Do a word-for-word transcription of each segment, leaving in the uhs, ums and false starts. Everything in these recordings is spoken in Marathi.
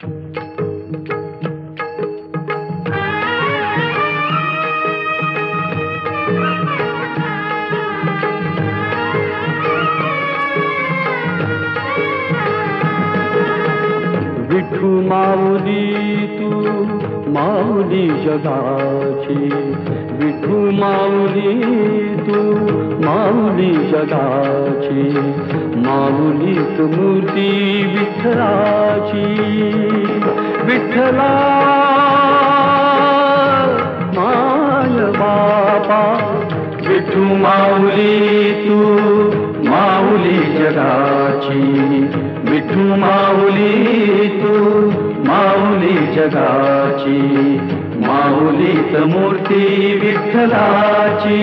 विठू माऊली तू माऊली जगाची, विठू माऊली तू माऊली जगाची, माऊलीत मूर्ती विठ्ठलाची. विठ्ठला माय बापा, विठू माऊली तू माऊली जगाची, विठू माऊली तू माऊली जगाची, माऊलीत मूर्ती विठ्ठलाची.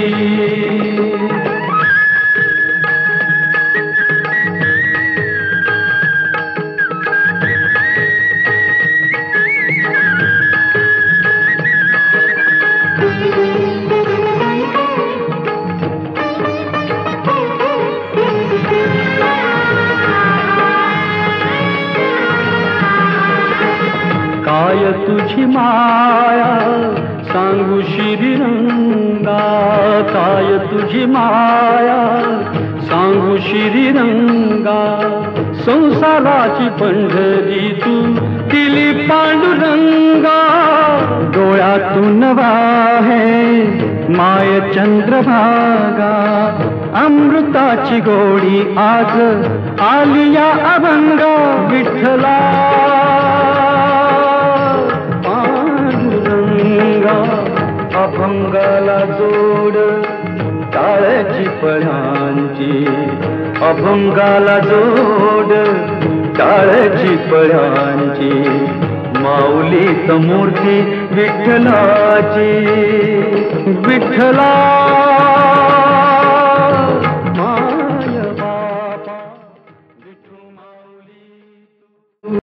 काय तुझी माया सांगू श्रीरंगा, काय तुझी माया सांगू श्रीरंगा. संसाराची पंढरी तू दिली पांडुरंगा, डोळ्यातून वाहे माय चंद्रभागा. अमृताची गोडी आज आली या अभंगा. विठ्ठला अभंगाला जोड टाळ्याची पळ्यांची, अभंगाला जोड टाळ्याची पळ्यांची, माऊलीत मूर्ती विठ्ठलाची. विठ्ठला